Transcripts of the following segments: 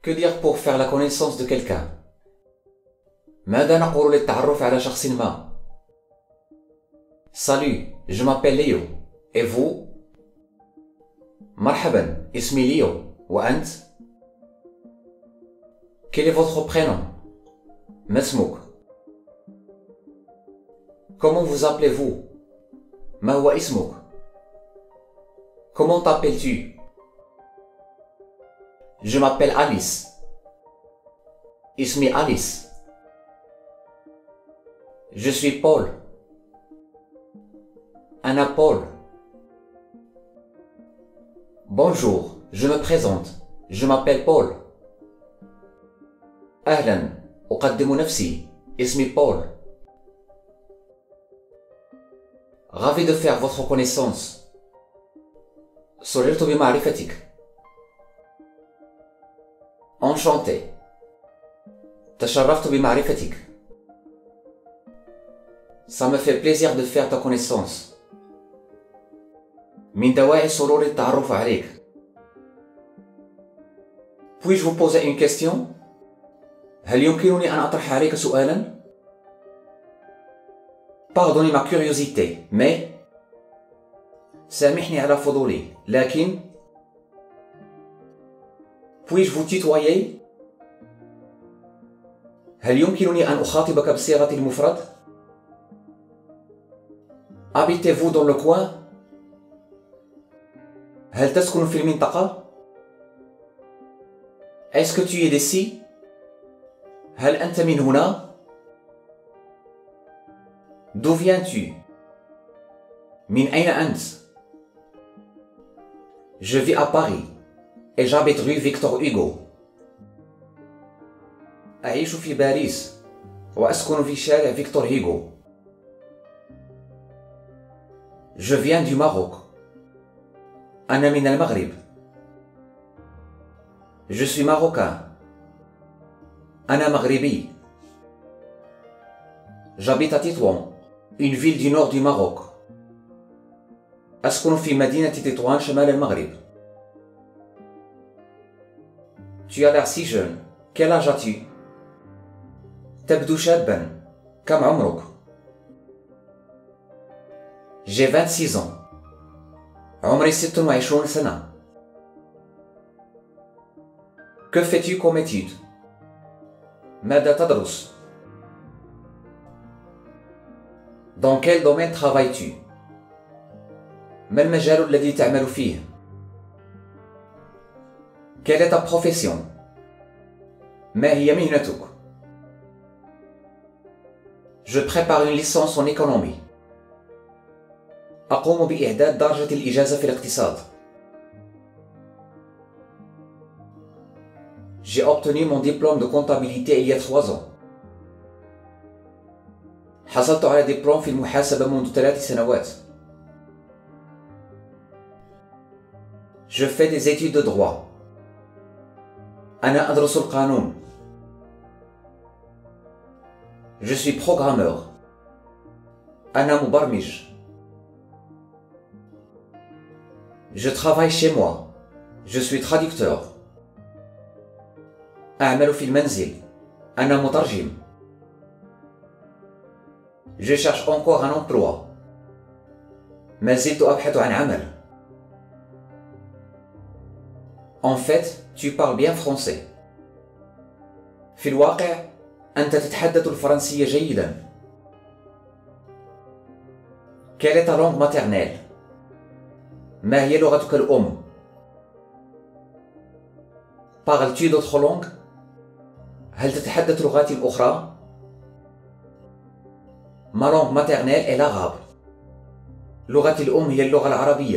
Que dire pour faire la connaissance de quelqu'un? ماذا نقول للتعرف على شخص ما؟ Salut, je m'appelle Léo. Et vous? مرحبا, اسمي ليو. وأنت? Quel est votre prénom? ما اسمك؟ Comment vous appelez-vous? ما هو اسمك؟ Comment t'appelles-tu? Je m'appelle Alice. اسمي Alice. Je suis Paul. أنا Paul. Bonjour, je me présente. Je m'appelle Paul. أهلا, أقدم نفسي. اسمي Paul. Ravi de faire votre connaissance. سررت بمعرفتك. Enchanté. تشرفت بمعرفتك. Ça me fait plaisir de faire ta connaissance. من دواعي سرور التعرف عليك. Puis-je vous poser une question? هل يمكنني أن أطرح عليك سؤالا؟ Pardonnez ma curiosité, mais سامحني على فضولي، لكن Puis-je vous tutoyer? هل يمكنني أن أخاطبك بصيغة المفرد؟ Habitez-vous dans le coin? هل تسكن في المنطقة؟ Est-ce que tu es d'ici? هل أنت من هنا؟ D'où viens-tu? من أين أنت؟ Je vis à Paris et j'habite rue Victor Hugo. أعيش في باريس وأسكن في شارع فيكتور هيغو. Je viens du Maroc. أنا من المغرب. Je suis marocain. أنا مغربي. J'habite à Tétouan, une ville du nord du Maroc. أسكن في مدينة تطوان شمال المغرب. Tu as l'air si jeune. Quel âge as-tu? تبدو شابا. كم عمرك؟ J'ai 26 ans. عمري 26 سنة. Que fais-tu comme étude? ماذا تدرس؟ Dans quel domaine travailles-tu? ما المجال الذي تعمل فيه؟ Quelle est ta profession? ما هي مهنتك؟ Je prépare une licence en économie. أقوم بإعداد درجة الإجازة في الاقتصاد. J'ai obtenu mon diplôme de comptabilité il y a 3 ans. حصلت على دبلوم في المحاسبة منذ 3 سنوات. Je fais des études de droit. أنا أدرس القانون. Je suis programmeur. أنا مبرمج. Je travaille chez moi. Je suis traducteur. أعمل في المنزل. أنا مترجم. Je cherche encore un emploi. ما زلت أبحث عن عمل. En fait, tu parles bien français. في الواقع، أنت تتحدث الفرنسية جيداً. Quelle est ta langue maternelle? ما هي لغتك الأم؟ Parles-tu d'autres langues? هل تتحدث لغات أخرى؟ Ma langue maternelle est l'arabe. لغتي الأم هي اللغة العربية.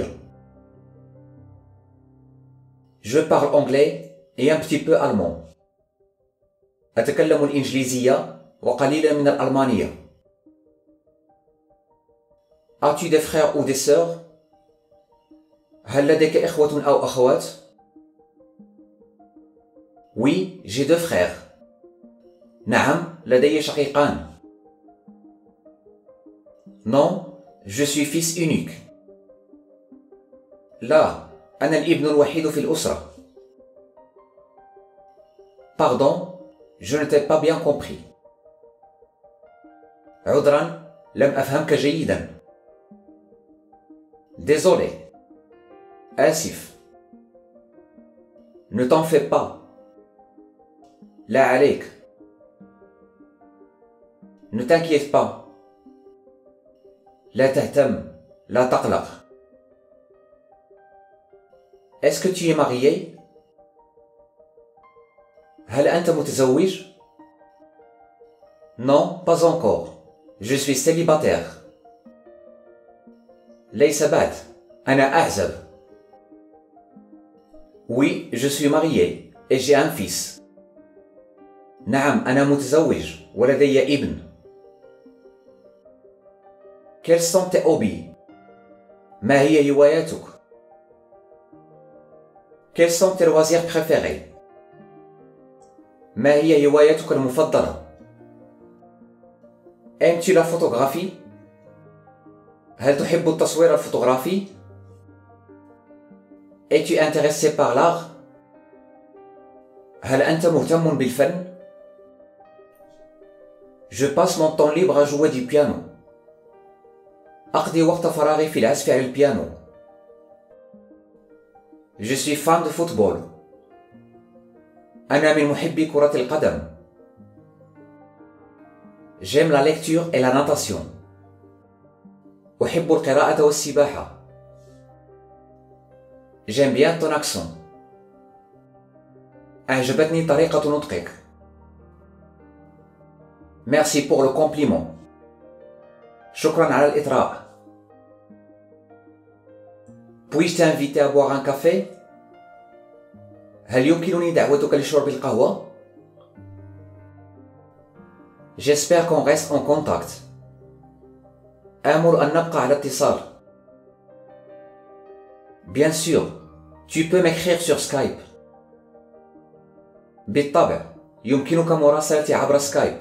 Je parle anglais et un petit peu allemand. أتكلم الإنجليزية وقليلا من الألمانية. As-tu des frères ou des sœurs? هل لديك إخوة أو أخوات؟ Oui, j'ai 2 frères. نعم، لدي شقيقان. Non, je suis fils unique. لا، أنا الابن الوحيد في الأسرة. Pardon, je ne t'ai pas bien compris. عذرا لم أفهمك جيدا. Désolé. آسف. Ne t'en fais pas. لا عليك. Ne t'inquiète pas. لا تهتم. لا تقلق. Est-ce que tu es marié? هل أنت متزوج؟ Non, pas encore. Je suis célibataire. ليس بعد. أنا أعزب. Oui, je suis marié et j'ai un fils. نعم، أنا متزوج ولدي ابن. Quels sont tes hobbies? ما هي هواياتك؟ Quels sont tes loisirs préférés? ما هي هوايتك المفضلة؟ Aimes-tu la photographie? هل تحب التصوير الفوتوغرافي؟ Es-tu intéressé par l'art? هل أنت مهتم بالفن؟ Je passe mon temps libre à jouer du piano. أقضي وقت فراغي في العزف على البيانو. Je suis fan de football. أنا من محبي كرة القدم. J'aime la lecture et la natation. أحب القراءة والسباحة. J'aime bien ton accent. أعجبتني طريقة نطقك. Merci pour le compliment. شكرا على الإطراء. Puis-je t'inviter à boire un café? هل يمكنني دعوتك لشرب القهوة؟ J'espère qu'on reste en contact. آمل أن نبقى على اتصال. Bien sûr, tu peux m'écrire sur Skype. بالطبع، يمكنك مراسلتي عبر سكايب.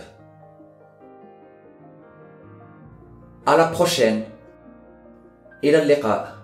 À la prochaine. إلى اللقاء.